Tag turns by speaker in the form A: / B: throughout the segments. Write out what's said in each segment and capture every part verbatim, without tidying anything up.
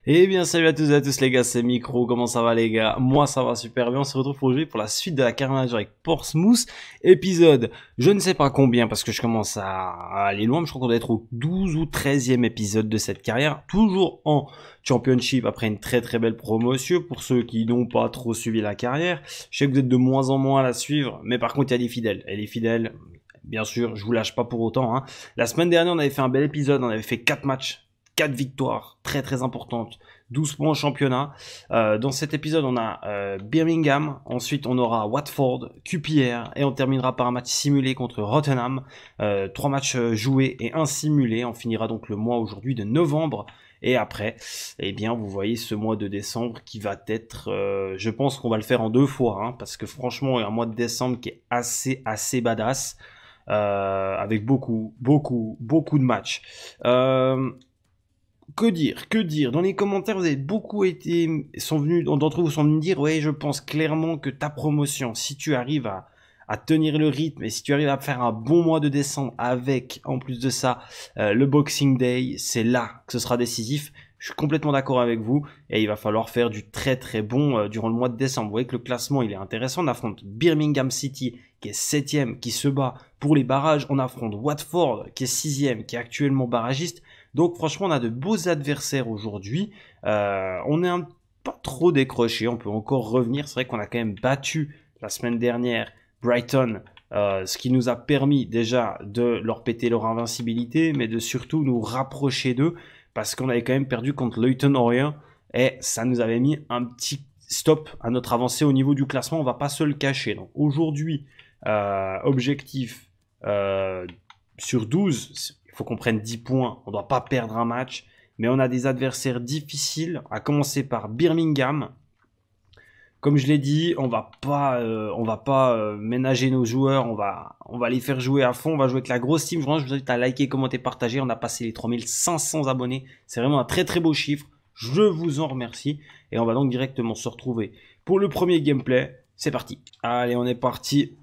A: Eh bien salut à tous et à tous les gars, c'est Micro, comment ça va les gars? Moi ça va super bien, on se retrouve aujourd'hui pour la suite de la carnage avec Portsmouth, épisode je ne sais pas combien parce que je commence à aller loin, mais je crois qu'on doit être au douze ou treizième épisode de cette carrière, toujours en Championship après une très très belle promotion. Pour ceux qui n'ont pas trop suivi la carrière, je sais que vous êtes de moins en moins à la suivre, mais par contre il y a des fidèles, et les fidèles, bien sûr, je vous lâche pas pour autant, hein. La semaine dernière on avait fait un bel épisode, on avait fait quatre matchs, quatre victoires très très importantes, douze points au championnat. Euh, dans cet épisode, on a euh, Birmingham, ensuite on aura Watford, Q P R, et on terminera par un match simulé contre Rotherham. Euh, trois matchs joués et un simulé. On finira donc le mois aujourd'hui de novembre. Et après, eh bien, vous voyez ce mois de décembre qui va être, euh, je pense qu'on va le faire en deux fois, hein, parce que franchement, il y a un mois de décembre qui est assez, assez badass, euh, avec beaucoup, beaucoup, beaucoup de matchs. Euh, Que dire, que dire? Dans les commentaires, vous avez beaucoup été, sont venus, d'entre vous sont venus me dire, ouais, je pense clairement que ta promotion, si tu arrives à, à tenir le rythme et si tu arrives à faire un bon mois de décembre avec, en plus de ça, euh, le Boxing Day, c'est là que ce sera décisif. Je suis complètement d'accord avec vous et il va falloir faire du très très bon euh, durant le mois de décembre. Vous voyez que le classement, il est intéressant. On affronte Birmingham City, qui est septième, qui se bat pour les barrages. On affronte Watford, qui est sixième, qui est actuellement barragiste. Donc franchement, on a de beaux adversaires aujourd'hui. Euh, on est un pas trop décroché, on peut encore revenir. C'est vrai qu'on a quand même battu la semaine dernière Brighton, euh, ce qui nous a permis déjà de leur péter leur invincibilité, mais de surtout nous rapprocher d'eux, parce qu'on avait quand même perdu contre Leyton Orient, et ça nous avait mis un petit stop à notre avancée au niveau du classement, on va pas se le cacher. Donc aujourd'hui, euh, objectif euh, sur douze, il faut qu'on prenne dix points, on ne doit pas perdre un match, mais on a des adversaires difficiles, à commencer par Birmingham. Comme je l'ai dit, on va pas, euh, on va pas euh, ménager nos joueurs, on va, on va les faire jouer à fond, on va jouer avec la grosse team. Je vous invite à liker, commenter, partager. On a passé les trois mille cinq cents abonnés, c'est vraiment un très très beau chiffre. Je vous en remercie et on va donc directement se retrouver pour le premier gameplay. C'est parti. Allez, on est parti.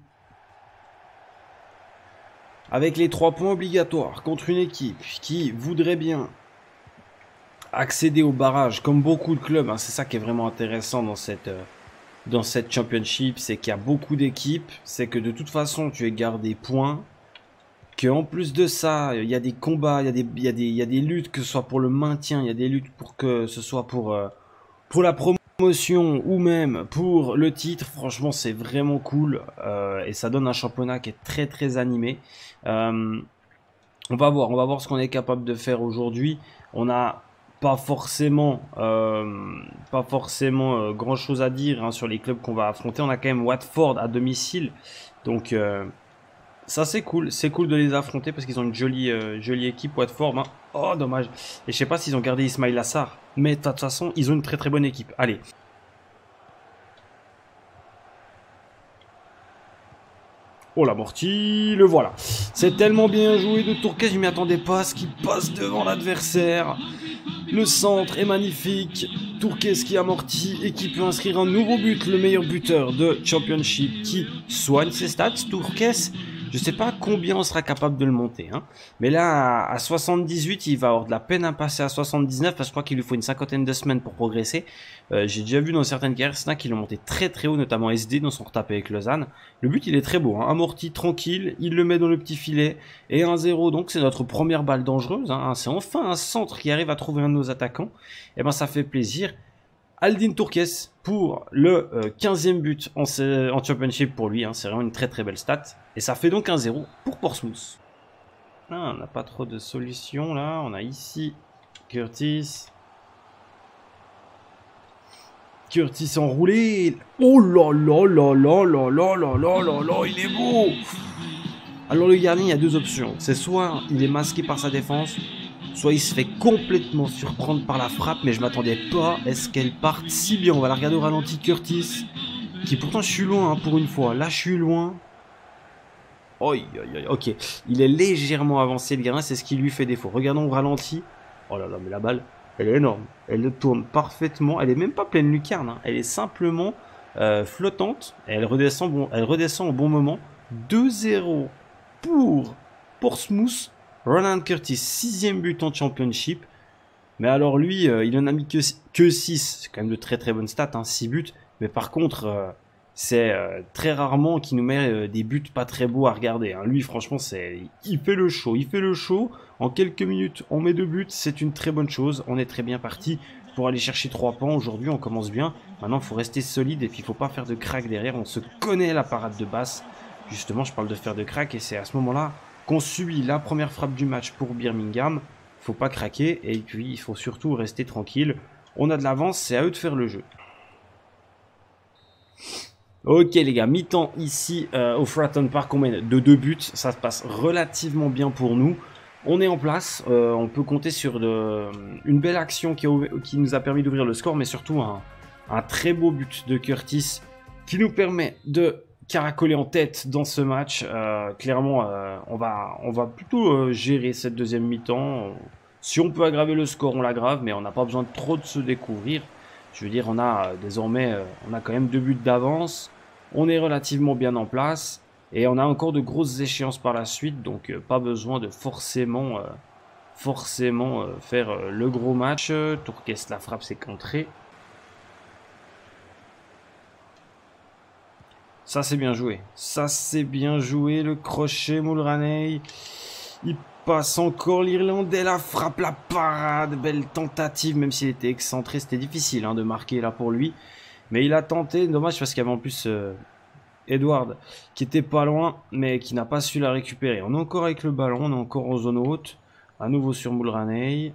A: Avec les trois points obligatoires contre une équipe qui voudrait bien accéder au barrage, comme beaucoup de clubs, hein, c'est ça qui est vraiment intéressant dans cette, euh, dans cette championship, c'est qu'il y a beaucoup d'équipes, c'est que de toute façon tu es gardé points, qu'en plus de ça, il y a des combats, il y a des, il y a des, il y a des luttes, que ce soit pour le maintien, il y a des luttes pour que ce soit pour, euh, pour la promotion ou même pour le titre. Franchement, c'est vraiment cool euh, et ça donne un championnat qui est très très animé. Euh, on va voir, on va voir ce qu'on est capable de faire aujourd'hui. On a pas forcément, euh, pas forcément euh, grand chose à dire hein, sur les clubs qu'on va affronter. On a quand même Watford à domicile, donc euh, ça c'est cool, c'est cool de les affronter parce qu'ils ont une jolie, euh, jolie équipe Watford. Hein. Oh dommage. Et je sais pas s'ils ont gardé Ismail Assar, mais de toute façon ils ont une très très bonne équipe. Allez. Oh l'amorti, le voilà. C'est tellement bien joué de Tourquet, je m'y attendais pas à ce qu'il passe devant l'adversaire. Le centre est magnifique. Tourquet qui amortit et qui peut inscrire un nouveau but, le meilleur buteur de Championship qui soigne ses stats. Tourquet, je sais pas combien on sera capable de le monter, hein. Mais là, à soixante-dix-huit, il va avoir de la peine à passer à soixante-dix-neuf parce que je crois qu'il lui faut une cinquantaine de semaines pour progresser. Euh, J'ai déjà vu dans certaines carrières, c'est qui l'ont monté très très haut, notamment S D dans son retapé avec Lausanne. Le but, il est très beau, hein. Amorti, tranquille, il le met dans le petit filet et un zéro, donc c'est notre première balle dangereuse, hein. C'est enfin un centre qui arrive à trouver un de nos attaquants. Et ben ça fait plaisir. Aldin Tourquet pour le euh, quinzième but en, en Championship pour lui, hein. C'est vraiment une très très belle stat. Et ça fait donc un zéro pour Portsmouth. Ah, on n'a pas trop de solutions là. On a ici Curtis. Curtis enroulé. Oh là là là là là là là là là là, il est beau. Alors le gardien, il y a deux options. C'est soit il est masqué par sa défense, soit il se fait complètement surprendre par la frappe, mais je m'attendais pas à ce qu'elle parte si bien. On va la regarder au ralenti, Curtis, qui pourtant je suis loin hein, pour une fois. Là je suis loin. Oh, ok, il est légèrement avancé le gardien, c'est ce qui lui fait défaut. Regardons au ralenti. Oh là là, mais la balle, elle est énorme. Elle le tourne parfaitement. Elle est même pas pleine lucarne, hein. Elle est simplement euh, flottante. Et elle redescend, bon, elle redescend au bon moment. deux zéro pour Portsmouth. Ronan Curtis, sixième but en Championship. Mais alors lui, euh, il en a mis que, que six. C'est quand même de très très bonnes stats, hein, six buts. Mais par contre, euh, c'est euh, très rarement qu'il nous met euh, des buts pas très beaux à regarder. Hein. Lui, franchement, c'est, il fait le show. Il fait le show. En quelques minutes, on met deux buts. C'est une très bonne chose. On est très bien parti pour aller chercher trois points. Aujourd'hui, on commence bien. Maintenant, il faut rester solide et puis il ne faut pas faire de crack derrière. On se connaît la parade de basse. Justement, je parle de faire de crack et c'est à ce moment-là qu'on subit la première frappe du match pour Birmingham. Il ne faut pas craquer et puis il faut surtout rester tranquille. On a de l'avance, c'est à eux de faire le jeu. Ok les gars, mi-temps ici euh, au Fratton Park, on mène de deux buts. Ça se passe relativement bien pour nous. On est en place, euh, on peut compter sur de, une belle action qui, a, qui nous a permis d'ouvrir le score, mais surtout un, un très beau but de Curtis qui nous permet de caracoler en tête dans ce match. Euh, clairement, euh, on, va, on va plutôt euh, gérer cette deuxième mi-temps. Si on peut aggraver le score, on l'aggrave, mais on n'a pas besoin de trop de se découvrir. Je veux dire, on a euh, désormais, euh, on a quand même deux buts d'avance. On est relativement bien en place. Et on a encore de grosses échéances par la suite. Donc, euh, pas besoin de forcément, euh, forcément euh, faire euh, le gros match. Tourquest la frappe, c'est contré. Ça, c'est bien joué. Ça, c'est bien joué. Le crochet, Mulraney. Il passe encore l'Irlandais. La frappe, la parade. Belle tentative, même s'il était excentré. C'était difficile hein, de marquer là pour lui. Mais il a tenté. Dommage parce qu'il y avait en plus euh, Edward qui était pas loin, mais qui n'a pas su la récupérer. On est encore avec le ballon. On est encore en zone haute. À nouveau sur Mulraney.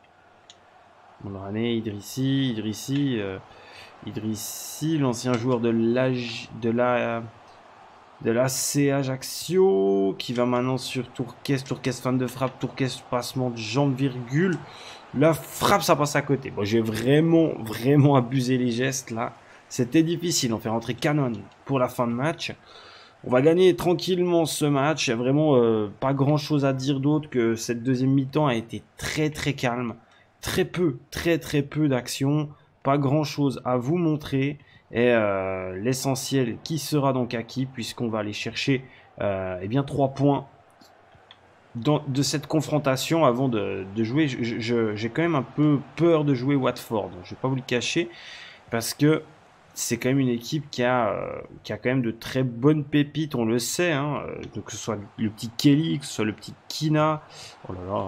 A: Mulraney, Idrissi. Idrissi... Euh, Idrissi, l'ancien joueur de la de la de la C Ajaccio, qui va maintenant sur Tourquest, Tourquest fan de frappe, Tourquest passement de jambe virgule. La frappe, ça passe à côté. Bon, j'ai vraiment, vraiment abusé les gestes là. C'était difficile. On fait rentrer Cannon pour la fin de match. On va gagner tranquillement ce match. Il n'y a vraiment euh, pas grand chose à dire d'autre que cette deuxième mi-temps a été très très calme. Très peu, très très peu d'actions. Pas grand chose à vous montrer et euh, l'essentiel qui sera donc acquis puisqu'on va aller chercher euh, eh bien trois points dans, de cette confrontation avant de, de jouer. J'ai quand même un peu peur de jouer Watford, je ne vais pas vous le cacher parce que c'est quand même une équipe qui a, euh, qui a quand même de très bonnes pépites, on le sait, hein, donc que ce soit le petit Kelly, que ce soit le petit Kina. Oh là là.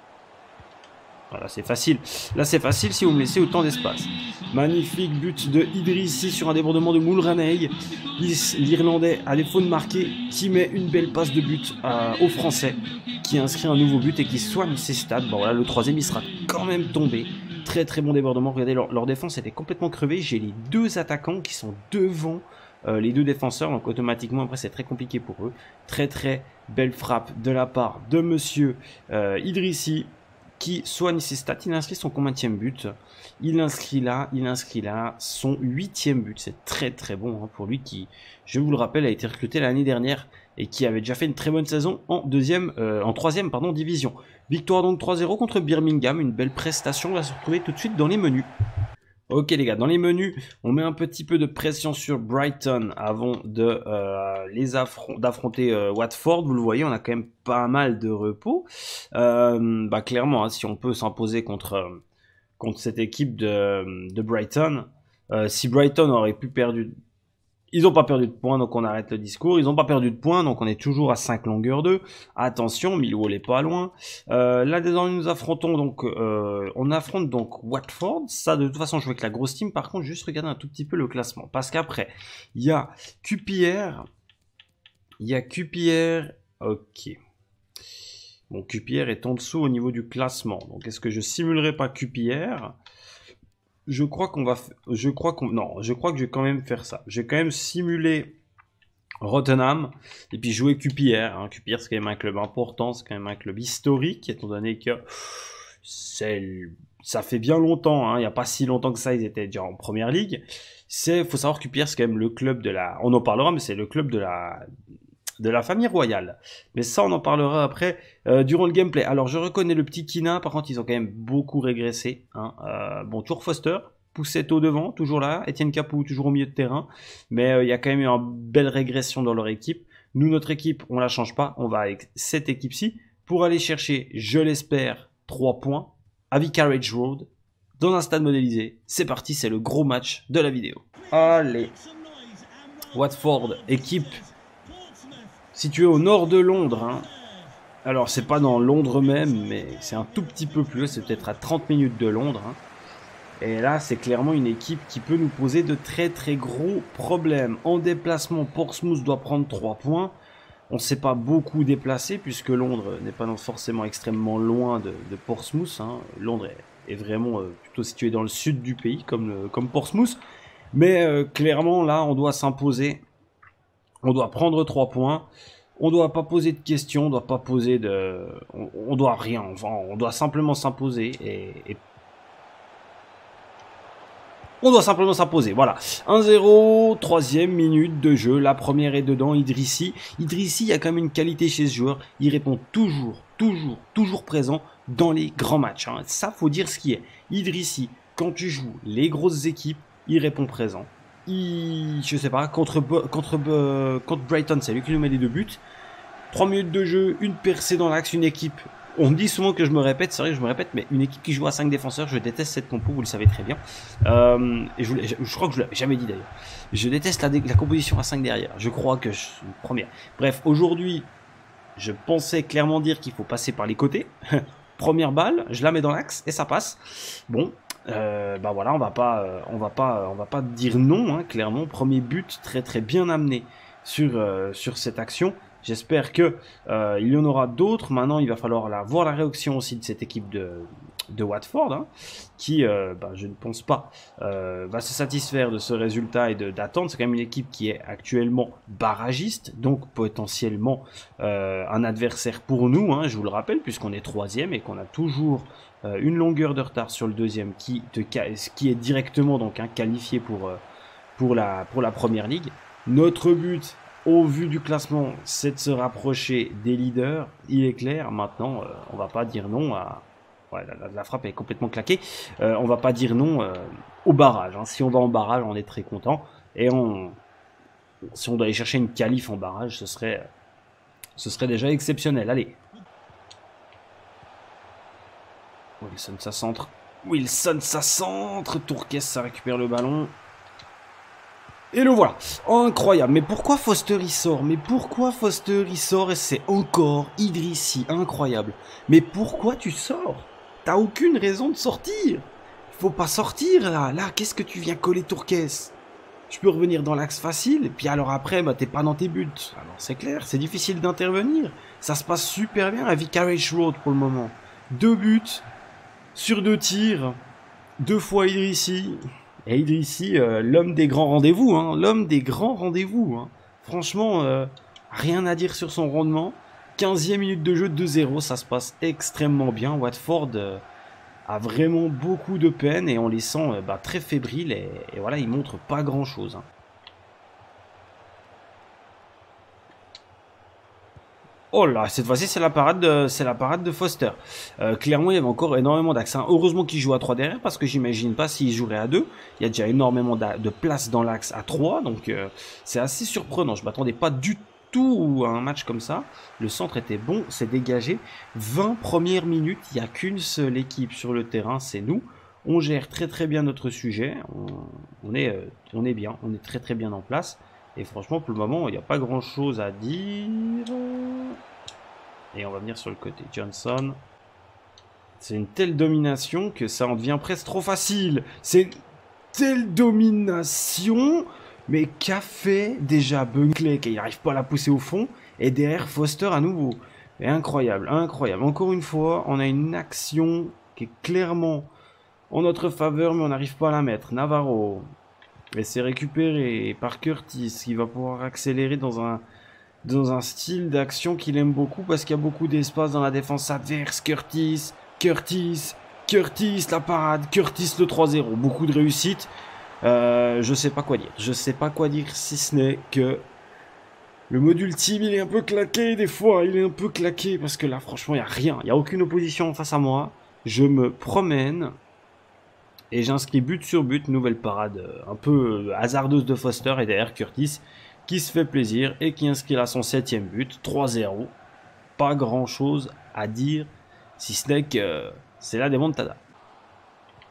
A: Voilà, c'est facile. Là, c'est facile si vous me laissez autant d'espace. Magnifique but de Idrissi sur un débordement de Mulraney. L'Irlandais, à défaut de marquer, qui met une belle passe de but euh, aux Français, qui inscrit un nouveau but et qui soigne ses stats. Bon, voilà, le troisième, il sera quand même tombé. Très, très bon débordement. Regardez, leur, leur défense était complètement crevée. J'ai les deux attaquants qui sont devant euh, les deux défenseurs. Donc, automatiquement, après, c'est très compliqué pour eux. Très, très belle frappe de la part de monsieur euh, Idrissi, qui soigne ses stats. Il inscrit son combienième but. Il inscrit là, il inscrit là son huitième but. C'est très très bon hein, pour lui qui, je vous le rappelle, a été recruté l'année dernière et qui avait déjà fait une très bonne saison en deuxième, euh, en troisième pardon division. Victoire donc trois zéro contre Birmingham, une belle prestation. On va se retrouver tout de suite dans les menus. Ok les gars, dans les menus, on met un petit peu de pression sur Brighton avant de euh, les affron d'affronter euh, Watford. Vous le voyez, on a quand même pas mal de repos. Euh, bah clairement, hein, si on peut s'imposer contre euh, contre cette équipe de, de Brighton, euh, si Brighton aurait pu perdre, ils n'ont pas perdu de points, donc on arrête le discours. Ils n'ont pas perdu de points, donc on est toujours à cinq longueurs d'eux. Attention, Millwall n'est pas loin. Euh, là, désormais, nous affrontons donc, euh, on affronte donc Watford. Ça, de toute façon, je vois que la grosse team. Par contre, juste regarder un tout petit peu le classement, parce qu'après, il y a Q P R, il y a Q P R. Ok. Bon, Q P R est en dessous au niveau du classement. Donc, est-ce que je simulerai pas Q P R? Je crois qu'on va, je crois qu'on, non, je crois que je vais quand même faire ça. Je vais quand même simuler Rotherham et puis jouer Q P R. Hein. Q P R c'est quand même un club important, c'est quand même un club historique, étant donné que c'est, ça fait bien longtemps. Hein. Il n'y a pas si longtemps que ça, ils étaient déjà en première ligue. C'est, faut savoir que Q P R c'est quand même le club de la, on en parlera, mais c'est le club de la de la famille royale. Mais ça, on en parlera après euh, durant le gameplay. Alors, je reconnais le petit Kina. Par contre, ils ont quand même beaucoup régressé. Hein. Euh, bon, toujours Foster. Poussetto devant, toujours là. Etienne Capou, toujours au milieu de terrain. Mais euh, il y a quand même eu une belle régression dans leur équipe. Nous, notre équipe, on la change pas. On va avec cette équipe-ci pour aller chercher, je l'espère, trois points à Vicarage Road, dans un stade modélisé. C'est parti, c'est le gros match de la vidéo. Allez. Watford, équipe située au nord de Londres. Hein. Alors, c'est pas dans Londres même, mais c'est un tout petit peu plus haut. C'est peut-être à trente minutes de Londres. Hein. Et là, c'est clairement une équipe qui peut nous poser de très très gros problèmes. En déplacement, Portsmouth doit prendre trois points. On ne s'est pas beaucoup déplacé, puisque Londres n'est pas forcément extrêmement loin de, de Portsmouth. Hein. Londres est, est vraiment euh, plutôt situé dans le sud du pays, comme, le, comme Portsmouth. Mais euh, clairement, là, on doit s'imposer. On doit prendre trois points. On doit pas poser de questions, on doit pas poser de... On, on doit rien, enfin, on doit simplement s'imposer et... et... On doit simplement s'imposer, voilà. un zéro, troisième minute de jeu, la première est dedans, Idrissi. Idrissi, il y a quand même une qualité chez ce joueur, il répond toujours, toujours, toujours présent dans les grands matchs. Hein. Ça, faut dire ce qui est. Idrissi, quand tu joues les grosses équipes, il répond présent. Il, je sais pas, contre, contre, contre Brighton, c'est lui qui nous met les deux buts. trois minutes de jeu, une percée dans l'axe, une équipe. On me dit souvent que je me répète, c'est vrai que je me répète, mais une équipe qui joue à cinq défenseurs, je déteste cette compo, vous le savez très bien. Euh, et je, je, je crois que je l'avais jamais dit d'ailleurs. Je déteste la, la composition à cinq derrière. Je crois que je suis une première. Bref, aujourd'hui, je pensais clairement dire qu'il faut passer par les côtés. Première balle, je la mets dans l'axe et ça passe. Bon. Euh, bah voilà, on va pas, euh, on va pas, on va pas dire non, hein, clairement. Premier but très très bien amené sur euh, sur cette action. J'espère que euh, il y en aura d'autres. Maintenant, il va falloir la, voir la réaction aussi de cette équipe de de Watford, hein, qui, euh, bah, je ne pense pas, euh, va se satisfaire de ce résultat et d'attendre. C'est quand même une équipe qui est actuellement barragiste, donc potentiellement euh, un adversaire pour nous, hein, je vous le rappelle, puisqu'on est troisième et qu'on a toujours euh, une longueur de retard sur le deuxième qui, te, qui est directement donc hein, qualifié pour, euh, pour, la, pour la première ligue. Notre but, au vu du classement, c'est de se rapprocher des leaders. Il est clair, maintenant, euh, on va pas dire non à... Ouais, la, la frappe est complètement claquée. Euh, on va pas dire non euh, au barrage. Hein. Si on va en barrage, on est très content. Et on, si on doit aller chercher une qualif en barrage, ce serait, ce serait déjà exceptionnel. Allez. Wilson, ça centre. Wilson, ça centre. Tourquès, ça récupère le ballon. Et le voilà. Incroyable. Mais pourquoi Foster il sort? Mais pourquoi Foster il sort? Et c'est encore Idrissi. Incroyable. Mais pourquoi tu sors? T'as aucune raison de sortir. Faut pas sortir là. Là, qu'est-ce que tu viens coller Tourquès? Je peux revenir dans l'axe facile. Et puis alors après, bah, t'es pas dans tes buts. Alors c'est clair, c'est difficile d'intervenir. Ça se passe super bien à Vicarage Road pour le moment. Deux buts sur deux tirs. Deux fois Idrissi. Et Idrissi, euh, l'homme des grands rendez-vous. Hein, l'homme des grands rendez-vous. Hein. Franchement, euh, rien à dire sur son rendement. quinzième minute de jeu, deux zéro, ça se passe extrêmement bien. Watford euh, a vraiment beaucoup de peine et on les sent euh, bah, très fébriles et, et voilà, ils montrent pas grand chose. Hein. Oh là, cette fois-ci c'est la parade de, c'est la parade de Foster. Euh, clairement, il y avait encore énormément d'axes. Hein. Heureusement qu'il joue à trois derrière parce que j'imagine pas s'il jouerait à deux. Il y a déjà énormément de place dans l'axe à trois, donc euh, c'est assez surprenant. Je m'attendais pas du tout tout un match comme ça. Le centre était bon, c'est dégagé. vingt premières minutes, il n'y a qu'une seule équipe sur le terrain, c'est nous. On gère très très bien notre sujet. On, on, est, euh, on est bien, on est très très bien en place. Et franchement, pour le moment, il n'y a pas grand chose à dire. Et on va venir sur le côté. Johnson. C'est une telle domination que ça en devient presque trop facile. C'est une telle domination. Mais qu'a fait déjà Bunkley qui n'arrive pas à la pousser au fond. Et derrière Foster à nouveau. Et incroyable, incroyable. Encore une fois, on a une action qui est clairement en notre faveur, mais on n'arrive pas à la mettre. Navarro. Et c'est récupéré par Curtis, qui va pouvoir accélérer dans un, dans un style d'action qu'il aime beaucoup, parce qu'il y a beaucoup d'espace dans la défense adverse. Curtis, Curtis, Curtis, la parade, Curtis le trois zéro. Beaucoup de réussite. Euh, je sais pas quoi dire. Je sais pas quoi dire si ce n'est que le module team il est un peu claqué des fois. Il est un peu claqué parce que là franchement il n'y a rien. Il n'y a aucune opposition face à moi. Je me promène et j'inscris but sur but. Nouvelle parade un peu hasardeuse de Foster et derrière Curtis qui se fait plaisir et qui inscrit là son septième but. trois zéro. Pas grand chose à dire si ce n'est que c'est la démontada.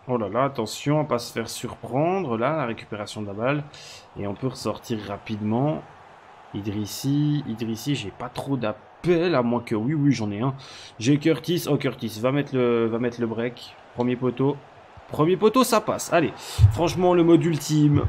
A: Oh là là, attention à pas se faire surprendre. Là, la récupération de la balle. Et on peut ressortir rapidement. Idrissi, Idrissi, j'ai pas trop d'appel, à moins que... Oui, oui, j'en ai un. J'ai Curtis. Oh, Curtis, va mettre le, va mettre le break. Premier poteau. Premier poteau, ça passe. Allez, franchement, le mode ultime.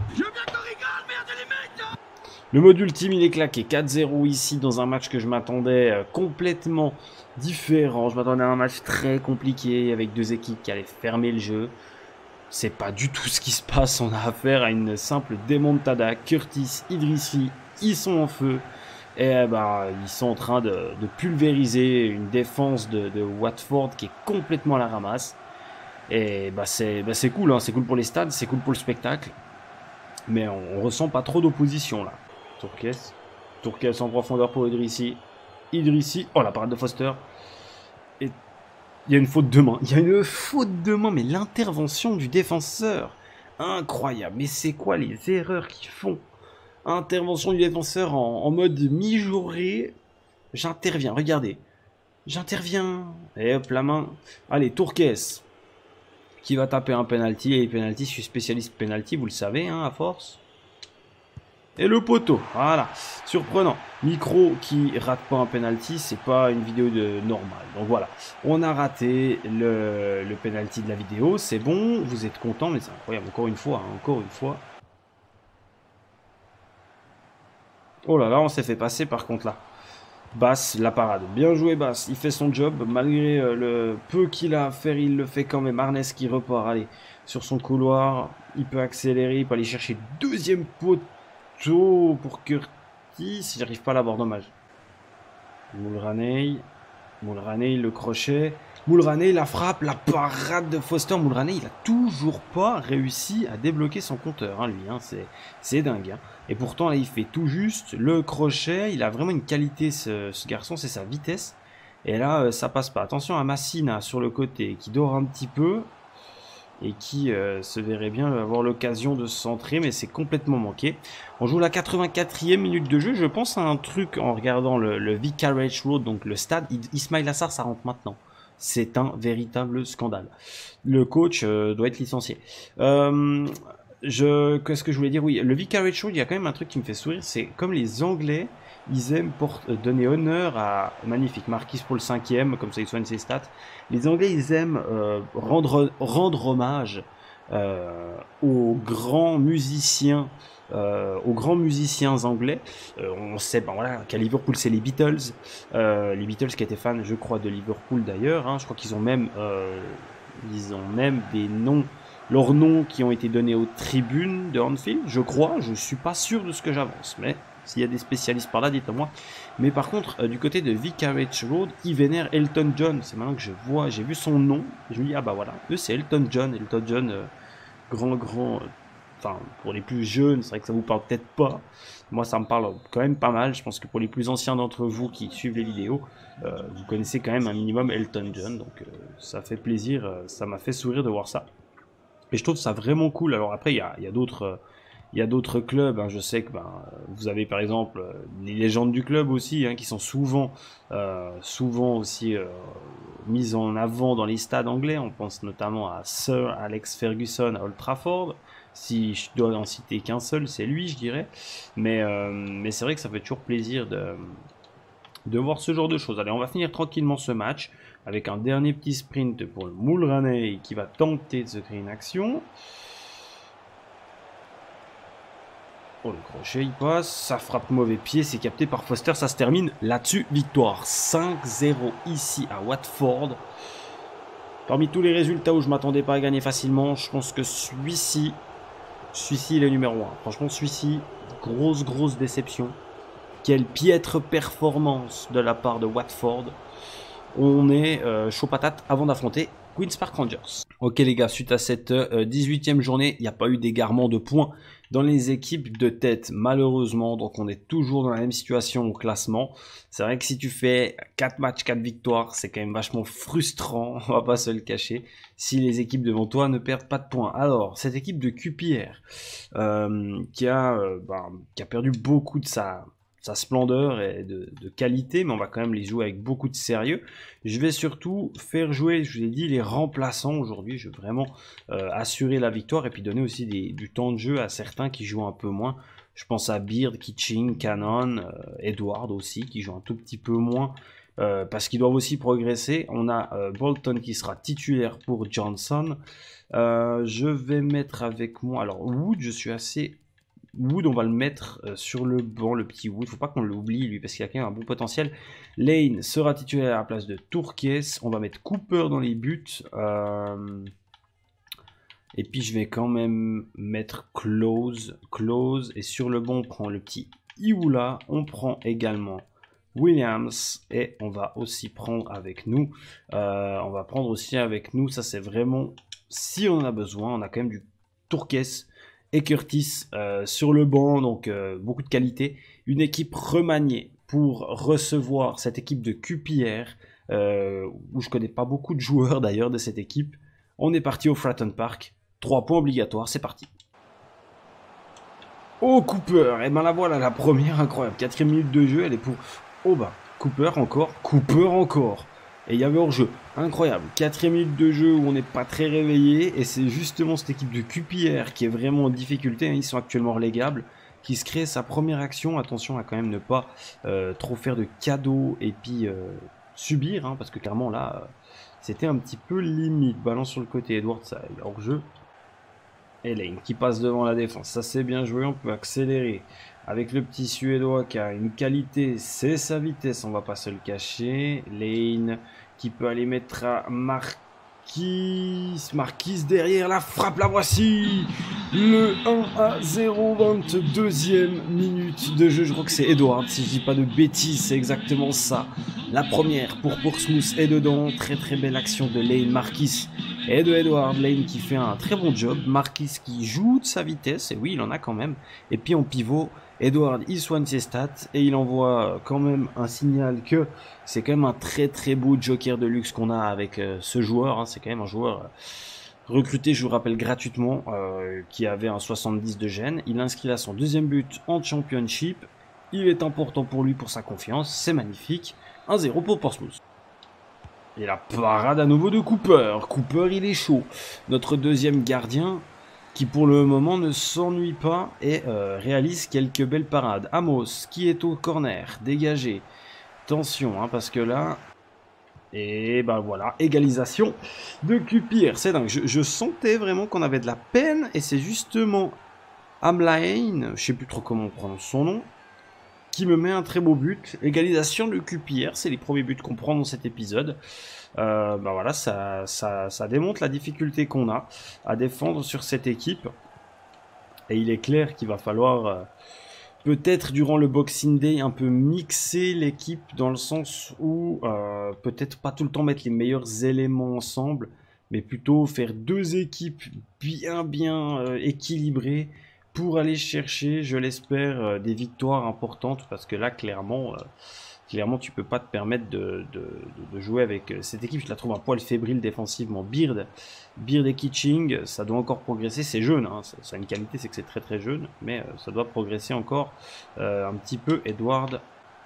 A: Le mode ultime, il est claqué. quatre zéro ici, dans un match que je m'attendais euh, complètement différent. Je m'attendais à un match très compliqué, avec deux équipes qui allaient fermer le jeu. C'est pas du tout ce qui se passe. On a affaire à une simple démontada. Curtis, Idrissi, ils sont en feu. Et bah, ils sont en train de, de pulvériser une défense de, de Watford qui est complètement à la ramasse. Et bah, c'est bah, cool, hein. C'est cool pour les stades, c'est cool pour le spectacle. Mais on, on ressent pas trop d'opposition là. Tourkes. Tourkes en profondeur pour Idrissi. Idrissi. Oh, la parade de Foster. Et il y a une faute de main. Il y a une faute de main, mais l'intervention du défenseur. Incroyable. Mais c'est quoi les erreurs qu'ils font? Intervention du défenseur en, en mode mijauré. J'interviens, regardez. J'interviens. Et hop, la main. Allez, Tourkes. Qui va taper un penalty. Et les penalty, je suis spécialiste penalty, vous le savez, hein, à force. Et le poteau, voilà, surprenant. Micro qui rate pas un penalty, c'est pas une vidéo de normale. Donc voilà, on a raté le, le penalty de la vidéo, c'est bon, vous êtes content, mais c'est incroyable, encore une fois, hein, encore une fois. Oh là là, on s'est fait passer par contre là. Bass, la parade. Bien joué Bass, il fait son job, malgré euh, le peu qu'il a à faire, il le fait quand même. Arnes qui repart, allez, sur son couloir, il peut accélérer, il peut aller chercher deuxième poteau pour Curtis, j'arrive pas à l'avoir, dommage. Moulraney, Moulraney, le crochet, Moulraney, la frappe, la parade de Foster. Moulraney, il a toujours pas réussi à débloquer son compteur, hein, lui, hein, c'est dingue. Hein. Et pourtant, là, il fait tout juste le crochet. Il a vraiment une qualité, ce, ce garçon, c'est sa vitesse. Et là, euh, ça passe pas. Attention à Massina sur le côté, qui dort un petit peu. Et qui euh, se verrait bien avoir l'occasion de se centrer, mais c'est complètement manqué. On joue la quatre-vingt-quatrième minute de jeu. Je pense à un truc en regardant le, le Vicarage Road, donc le stade. Ismail Assar, ça rentre maintenant. C'est un véritable scandale. Le coach euh, doit être licencié. Euh, je, qu'est-ce que je voulais dire? Oui, le Vicarage Road, il y a quand même un truc qui me fait sourire. C'est comme les Anglais, ils aiment pour, euh, donner honneur à... Magnifique, Marquis pour le cinquième, comme ça il soigne ses stats. Les Anglais, ils aiment euh, rendre, rendre hommage euh, aux grands musiciens, euh, aux grands musiciens anglais. Euh, on sait, ben voilà, qu'à Liverpool, c'est les Beatles. Euh, les Beatles qui étaient fans, je crois, de Liverpool d'ailleurs. Hein. Je crois qu'ils ont même, euh, ils ont même des noms, leurs noms qui ont été donnés aux tribunes de Anfield. Je crois, je suis pas sûr de ce que j'avance, mais s'il y a des spécialistes par là, dites-moi. Mais par contre, euh, du côté de Vicarage Road, ils vénèrent Elton John. C'est maintenant que je vois, j'ai vu son nom. Et je me dis, ah bah voilà, eux c'est Elton John. Elton John, euh, grand, grand. Euh, enfin, pour les plus jeunes, c'est vrai que ça vous parle peut-être pas. Moi, ça me parle quand même pas mal. Je pense que pour les plus anciens d'entre vous qui suivent les vidéos, euh, vous connaissez quand même un minimum Elton John. Donc euh, ça fait plaisir, euh, ça m'a fait sourire de voir ça. Et je trouve ça vraiment cool. Alors après, il y a, y a d'autres. Euh, Il y a d'autres clubs, hein, je sais que ben, vous avez par exemple euh, les légendes du club aussi, hein, qui sont souvent, euh, souvent aussi euh, mises en avant dans les stades anglais. On pense notamment à Sir Alex Ferguson à Old Trafford. Si je dois en citer qu'un seul, c'est lui, je dirais. Mais, euh, mais c'est vrai que ça fait toujours plaisir de, de voir ce genre de choses. Allez, on va finir tranquillement ce match avec un dernier petit sprint pour le Moulraney qui va tenter de se créer une action. Oh, le crochet, il passe. Ça frappe mauvais pied. C'est capté par Foster. Ça se termine là-dessus. Victoire cinq zéro ici à Watford. Parmi tous les résultats où je ne m'attendais pas à gagner facilement, je pense que celui-ci, celui-ci, il est numéro un. Franchement, celui-ci, grosse, grosse déception. Quelle piètre performance de la part de Watford. On est euh, chaud patate avant d'affronter Queen's Park Rangers. Ok les gars, suite à cette euh, dix-huitième journée, il n'y a pas eu d'égarement de points dans les équipes de tête, malheureusement. Donc on est toujours dans la même situation au classement. C'est vrai que si tu fais quatre matchs, quatre victoires, c'est quand même vachement frustrant, on va pas se le cacher, si les équipes devant toi ne perdent pas de points. Alors, cette équipe de Q P R, euh, qui, a, euh, ben, qui a perdu beaucoup de sa... sa splendeur et de, de qualité, mais on va quand même les jouer avec beaucoup de sérieux. Je vais surtout faire jouer, je vous ai dit, les remplaçants aujourd'hui. Je veux vraiment euh, assurer la victoire et puis donner aussi des, du temps de jeu à certains qui jouent un peu moins. Je pense à Beard, Kitching, Cannon, euh, Edward aussi, qui joue un tout petit peu moins. Euh, parce qu'ils doivent aussi progresser. On a euh, Bolton qui sera titulaire pour Johnson. Euh, je vais mettre avec moi... Alors Wood, je suis assez... Wood, on va le mettre euh, sur le banc, le petit Wood. Faut pas qu'on l'oublie, lui, parce qu'il a quand même un bon potentiel. Lane sera titulaire à la place de Tourkes. On va mettre Cooper dans les buts. Euh... Et puis, je vais quand même mettre Close. Close. Et sur le banc, on prend le petit Iwoula. On prend également Williams. Et on va aussi prendre avec nous... Euh, on va prendre aussi avec nous... Ça, c'est vraiment... Si on en a besoin, on a quand même du Tourkes et Curtis euh, sur le banc, donc euh, beaucoup de qualité. Une équipe remaniée pour recevoir cette équipe de Q P R, euh, où je connais pas beaucoup de joueurs d'ailleurs de cette équipe. On est parti au Fratton Park. trois points obligatoires, c'est parti. Oh, Cooper, et ben la voilà, la première, incroyable. Quatrième minute de jeu, elle est pour... Oh bah, Cooper encore, Cooper encore. Et il y avait hors-jeu, incroyable, quatrième minute de jeu où on n'est pas très réveillé, et c'est justement cette équipe de Q P R qui est vraiment en difficulté, hein, ils sont actuellement relégables, qui se crée sa première action. Attention à quand même ne pas euh, trop faire de cadeaux et puis euh, subir, hein, parce que clairement là, euh, c'était un petit peu limite. Balance sur le côté, Edward, ça hors-jeu. Et Lane qui passe devant la défense, ça c'est bien joué, on peut accélérer avec le petit Suédois qui a une qualité, c'est sa vitesse, on va pas se le cacher. Lane qui peut aller mettre à Marquis, Marquis derrière la frappe, la voici, le un à zéro, vingt-deuxième minute de jeu, je crois que c'est Edward, si je dis pas de bêtises, c'est exactement ça. La première pour Portsmouth est dedans, très très belle action de Lane, Marquis et de Edward. Lane qui fait un très bon job, Marquis qui joue de sa vitesse, et oui il en a quand même, et puis en pivot, Edward il soigne ses stats, et il envoie quand même un signal que c'est quand même un très très beau joker de luxe qu'on a avec euh, ce joueur, hein. C'est quand même un joueur euh, recruté, je vous rappelle, gratuitement, euh, qui avait un soixante-dix de gène. Il inscrit là son deuxième but en Championship, il est important pour lui, pour sa confiance, c'est magnifique, un zéro pour Portsmouth. Et la parade à nouveau de Cooper. Cooper, il est chaud. Notre deuxième gardien, qui pour le moment ne s'ennuie pas et euh, réalise quelques belles parades. Amos, qui est au corner, dégagé. Attention, hein, parce que là... Et ben voilà, égalisation de Q P R. C'est dingue, je, je sentais vraiment qu'on avait de la peine. Et c'est justement Amlain, je sais plus trop comment on prononce son nom, qui me met un très beau but. Égalisation de Q P R, c'est les premiers buts qu'on prend dans cet épisode. Euh, bah voilà, ça, ça, ça démontre la difficulté qu'on a à défendre sur cette équipe. Et il est clair qu'il va falloir euh, peut-être durant le Boxing Day un peu mixer l'équipe, dans le sens où euh, peut-être pas tout le temps mettre les meilleurs éléments ensemble, mais plutôt faire deux équipes bien bien euh, équilibrées, pour aller chercher, je l'espère, euh, des victoires importantes, parce que là, clairement, euh, clairement tu peux pas te permettre de, de, de jouer avec euh, cette équipe. Je la trouve un poil fébrile défensivement. Beard, Beard et Kitching, ça doit encore progresser. C'est jeune, hein, ça, ça a une qualité, c'est que c'est très très jeune, mais euh, ça doit progresser encore euh, un petit peu. Edward.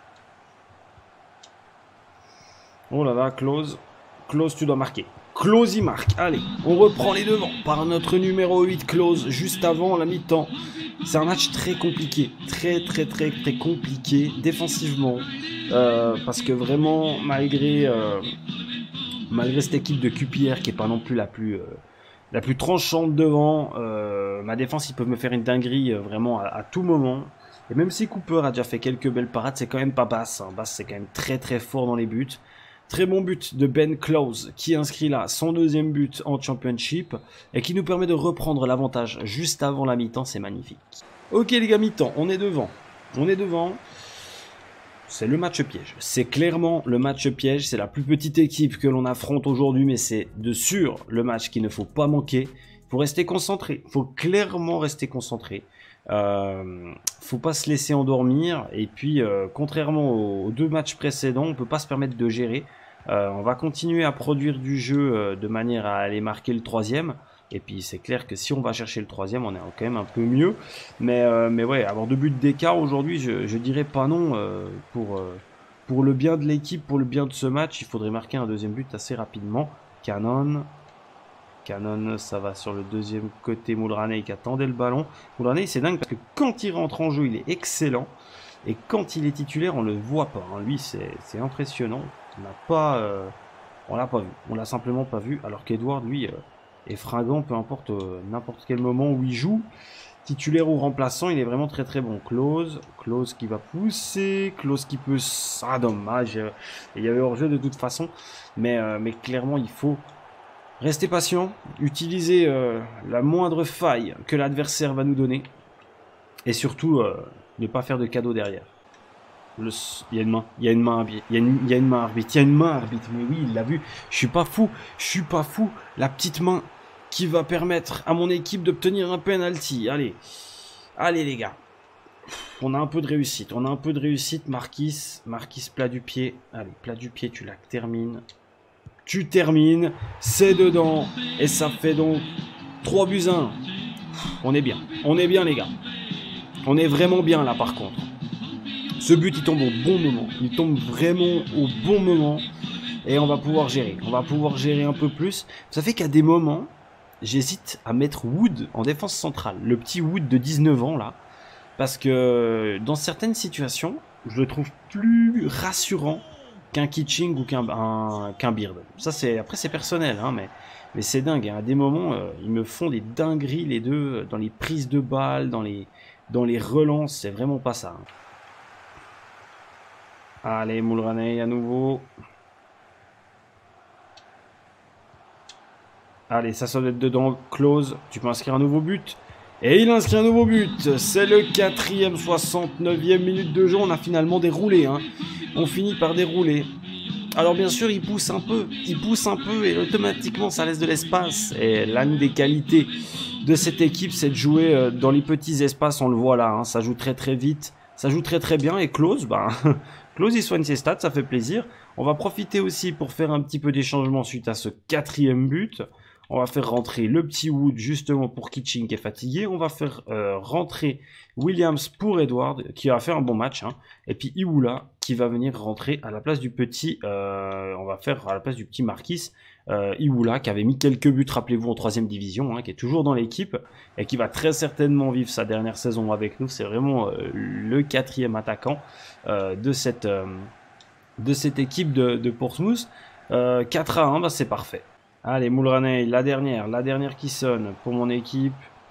A: Oh là là, Close. Close, tu dois marquer. Close, il marque. Allez, on reprend les devants par notre numéro huit, Close, juste avant la mi-temps. C'est un match très compliqué. Très, très, très, très compliqué défensivement. Euh, parce que vraiment, malgré, euh, malgré cette équipe de Q P R qui n'est pas non plus la plus, euh, la plus tranchante devant, euh, ma défense, ils peuvent me faire une dinguerie euh, vraiment à, à tout moment. Et même si Cooper a déjà fait quelques belles parades, c'est quand même pas Bass. Hein. Bass, c'est quand même très, très fort dans les buts. Très bon but de Ben Close qui inscrit là son deuxième but en Championship et qui nous permet de reprendre l'avantage juste avant la mi-temps, c'est magnifique. Ok les gars, mi-temps, on est devant, on est devant, c'est le match piège, c'est clairement le match piège, c'est la plus petite équipe que l'on affronte aujourd'hui, mais c'est de sûr le match qu'il ne faut pas manquer, il faut rester concentré, il faut clairement rester concentré. Euh, faut pas se laisser endormir, et puis euh, contrairement aux deux matchs précédents, on peut pas se permettre de gérer. Euh, on va continuer à produire du jeu euh, de manière à aller marquer le troisième. Et puis c'est clair que si on va chercher le troisième, on est quand même un peu mieux. Mais, euh, mais ouais, avoir deux buts d'écart aujourd'hui, je, je dirais pas non. Euh, pour, euh, pour le bien de l'équipe, pour le bien de ce match, il faudrait marquer un deuxième but assez rapidement. Cannon. Cannon, ça va sur le deuxième côté. Mulraney qui attendait le ballon. Mulraney, c'est dingue parce que quand il rentre en jeu, il est excellent. Et quand il est titulaire, on le voit pas. Hein. Lui, c'est impressionnant. On n'a pas, euh, on l'a pas vu. On l'a simplement pas vu. Alors qu'Edward, lui... Euh, et fringant, peu importe euh, n'importe quel moment où il joue, titulaire ou remplaçant, il est vraiment très très bon. Klose, Klose qui va pousser, Klose qui peut... Ah dommage, il y avait hors-jeu de toute façon, mais, euh, mais clairement il faut rester patient, utiliser euh, la moindre faille que l'adversaire va nous donner, et surtout euh, ne pas faire de cadeaux derrière. Le... Il y a une main, il y a une main arbitre, il y a une, il y a une main arbitre, il y a une main arbitre, mais oui, il l'a vu, je suis pas fou, je suis pas fou, la petite main qui va permettre à mon équipe d'obtenir un penalty. Allez, allez les gars. On a un peu de réussite. On a un peu de réussite. Marquis, Marquis plat du pied. Allez, plat du pied, tu la termines. Tu termines. C'est dedans. Et ça fait donc trois buts à un. On est bien. On est bien les gars. On est vraiment bien là par contre. Ce but il tombe au bon moment. Il tombe vraiment au bon moment. Et on va pouvoir gérer. On va pouvoir gérer un peu plus. Ça fait qu'à des moments... J'hésite à mettre Wood en défense centrale, le petit Wood de dix-neuf ans là, parce que dans certaines situations, je le trouve plus rassurant qu'un Kitching ou qu'un qu'un Beard. Ça c'est après c'est personnel, hein, mais mais c'est dingue. Hein. À des moments, euh, ils me font des dingueries les deux dans les prises de balles, dans les dans les relances, c'est vraiment pas ça. Hein. Allez, Mulraney à nouveau. Allez, ça doit être dedans. Close. Tu peux inscrire un nouveau but. Et il inscrit un nouveau but. C'est le quatrième, soixante-neuvième minute de jeu. On a finalement déroulé. Hein. On finit par dérouler. Alors bien sûr, il pousse un peu. Il pousse un peu et automatiquement, ça laisse de l'espace. Et l'une des qualités de cette équipe, c'est de jouer dans les petits espaces. On le voit là. Hein. Ça joue très très vite. Ça joue très très bien. Et Close, bah, Close, il soigne ses stats. Ça fait plaisir. On va profiter aussi pour faire un petit peu des changements suite à ce quatrième but. On va faire rentrer le petit Wood justement pour Kitching qui est fatigué. On va faire euh, rentrer Williams pour Edward qui va faire un bon match. Hein. Et puis Iwoula qui va venir rentrer à la place du petit... Euh, on va faire à la place du petit Marquis. Euh, Iwoula qui avait mis quelques buts, rappelez-vous, en troisième division. Hein, qui est toujours dans l'équipe. Et qui va très certainement vivre sa dernière saison avec nous. C'est vraiment euh, le quatrième attaquant euh, de, cette, euh, de cette équipe de, de Portsmouth. Euh, quatre à un, bah, c'est parfait. Allez, Mulraney, la dernière, la dernière qui sonne pour mon équipe.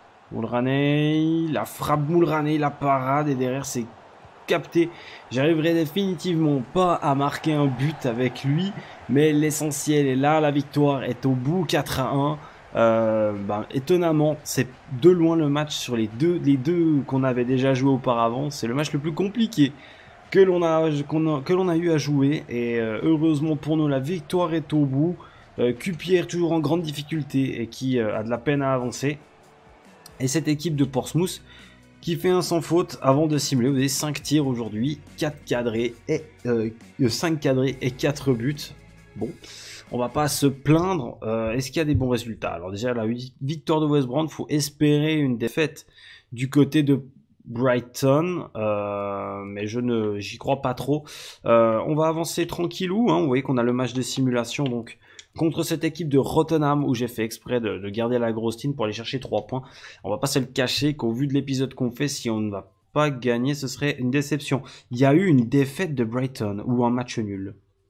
A: Mulraney, la frappe Mulraney, la parade, et derrière c'est capté. J'arriverai définitivement pas à marquer un but avec lui, mais l'essentiel est là, la victoire est au bout, quatre à un. Euh, ben, étonnamment, c'est de loin le match sur les deux, les deux qu'on avait déjà joué auparavant. C'est le match le plus compliqué que l'on a, qu'on a, que l'on a eu à jouer, et euh, heureusement pour nous, la victoire est au bout. Euh, Cupierre toujours en grande difficulté et qui euh, a de la peine à avancer. Et cette équipe de Portsmouth qui fait un sans faute avant de simuler. Vous avez cinq tirs aujourd'hui, quatre cadrés et euh, cinq cadrés et quatre buts. Bon, on va pas se plaindre. Euh, Est-ce qu'il y a des bons résultats? Alors déjà la victoire de West Brom, faut espérer une défaite du côté de Brighton, euh, mais je ne j'y crois pas trop. Euh, on va avancer tranquillou. Hein. Vous voyez qu'on a le match de simulation donc. Contre cette équipe de Rottenham où j'ai fait exprès de, de garder la grosse team pour aller chercher trois points. On va pas se le cacher qu'au vu de l'épisode qu'on fait, si on ne va pas gagner, ce serait une déception. Il y a eu une défaite de Brighton ou un match nul.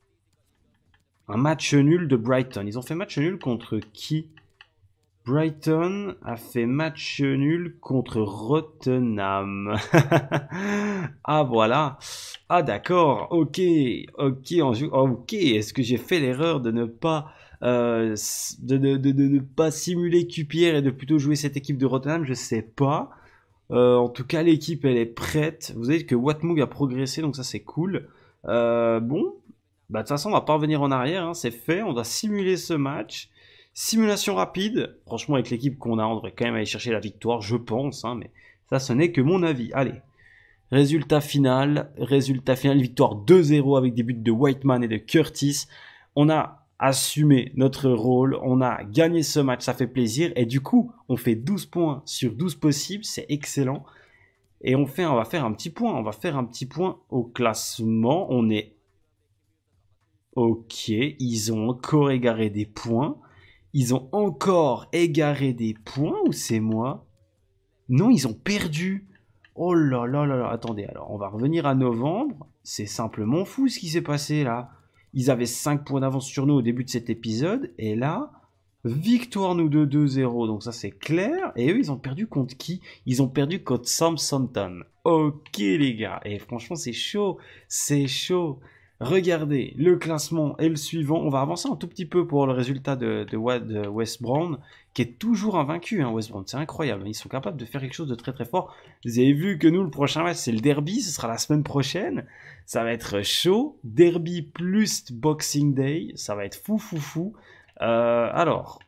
A: Un match nul de Brighton. Ils ont fait match nul contre qui? Brighton a fait match nul contre Rottenham. Ah voilà. Ah d'accord. Ok. Ok. Ok. Est-ce que j'ai fait l'erreur de ne pas euh, de, de, de, de ne pas simuler Cupierre et de plutôt jouer cette équipe de Rottenham? Je sais pas. Euh, en tout cas, l'équipe elle est prête. Vous savez que Watmoug a progressé, donc ça c'est cool. Euh, bon. Bah de toute façon, on va pas revenir en arrière. Hein, c'est fait. On va simuler ce match. Simulation rapide, franchement avec l'équipe qu'on a, on devrait quand même aller chercher la victoire, je pense, hein, mais ça ce n'est que mon avis. Allez, résultat final, résultat final, victoire deux zéro avec des buts de Whiteman et de Curtis. On a assumé notre rôle, on a gagné ce match, ça fait plaisir. Et du coup, on fait douze points sur douze possibles, c'est excellent. Et on, fait, on va faire un petit point, on va faire un petit point au classement. On est... Ok, ils ont encore égaré des points. Ils ont encore égaré des points ou c'est moi? Non, ils ont perdu. Oh là là là là, attendez, alors on va revenir à novembre. C'est simplement fou ce qui s'est passé là. Ils avaient cinq points d'avance sur nous au début de cet épisode. Et là, victoire nous de deux zéro. Donc ça c'est clair. Et eux, ils ont perdu contre qui? Ils ont perdu contre Southampton. Ok les gars. Et franchement, c'est chaud. C'est chaud. Regardez, le classement est le suivant. On va avancer un tout petit peu pour le résultat de, de, de West Brom, qui est toujours invaincu. Hein, West Brom, c'est incroyable. Ils sont capables de faire quelque chose de très très fort. Vous avez vu que nous, le prochain match, c'est le derby. Ce sera la semaine prochaine. Ça va être chaud. Derby plus Boxing Day. Ça va être fou, fou, fou. Euh, alors,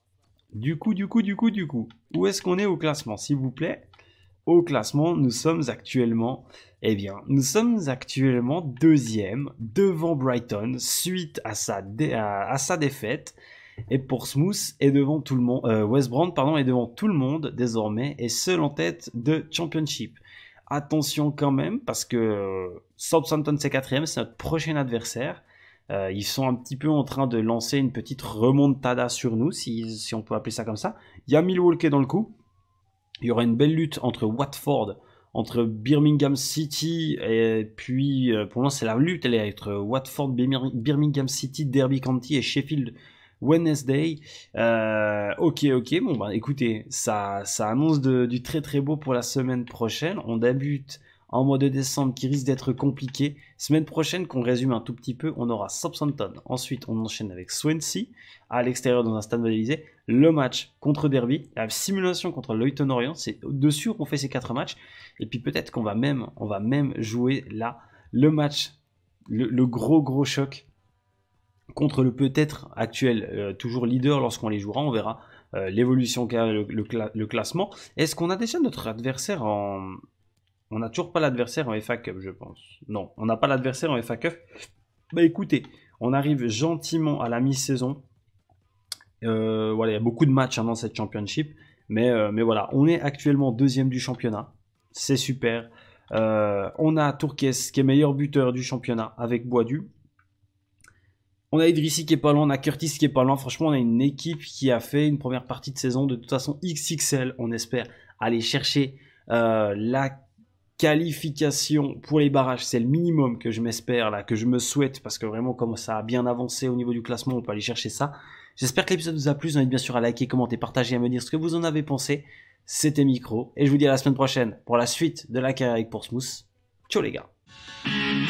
A: du coup, du coup, du coup, du coup, où est-ce qu'on est au classement, s'il vous plaît? Au classement, nous sommes actuellement, eh bien, nous sommes actuellement deuxième devant Brighton suite à sa, dé, à, à sa défaite. Et Portsmouth est devant tout le monde, euh, West Brom pardon est devant tout le monde désormais et seul en tête de Championship. Attention quand même parce que euh, Southampton c'est quatrième, c'est notre prochain adversaire. Euh, ils sont un petit peu en train de lancer une petite remontada sur nous, si, si on peut appeler ça comme ça. Il y a Millwall qui est dans le coup. Il y aura une belle lutte entre Watford, entre Birmingham City, et puis euh, pour moi c'est la lutte, elle est entre Watford, Birmingham City, Derby County et Sheffield Wednesday. Euh, ok, ok, bon bah écoutez, ça, ça annonce de, du très très beau pour la semaine prochaine. On débute en mois de décembre qui risque d'être compliqué. Semaine prochaine, qu'on résume un tout petit peu, on aura Southampton. Ensuite, on enchaîne avec Swansea, à l'extérieur dans un stade modélisé. Le match contre Derby, la simulation contre Leyton Orient, c'est dessus qu'on fait ces quatre matchs. Et puis peut-être qu'on va même, on va même jouer là le match, le, le gros gros choc contre le peut-être actuel euh, toujours leader lorsqu'on les jouera. On verra euh, l'évolution qu'a le, le, le classement. Est-ce qu'on a déjà notre adversaire en... On n'a toujours pas l'adversaire en F A Cup, je pense. Non, on n'a pas l'adversaire en F A Cup. Bah écoutez, on arrive gentiment à la mi-saison. Euh, voilà, il y a beaucoup de matchs hein, dans cette championship. Mais, euh, mais voilà, on est actuellement deuxième du championnat. C'est super. Euh, on a Tourkes qui est meilleur buteur du championnat avec Boadu. On a Idrissi qui est pas loin, on a Curtis qui est pas loin. Franchement, on a une équipe qui a fait une première partie de saison de toute façon X X L. On espère aller chercher euh, la qualification pour les barrages, c'est le minimum que je m'espère là, que je me souhaite, parce que vraiment comme ça a bien avancé au niveau du classement, on peut aller chercher ça. J'espère que l'épisode vous a plu, vous invite bien sûr à liker, commenter, partager, à me dire ce que vous en avez pensé. C'était Micro, et je vous dis à la semaine prochaine pour la suite de la carrière avec Portsmouth. Ciao les gars.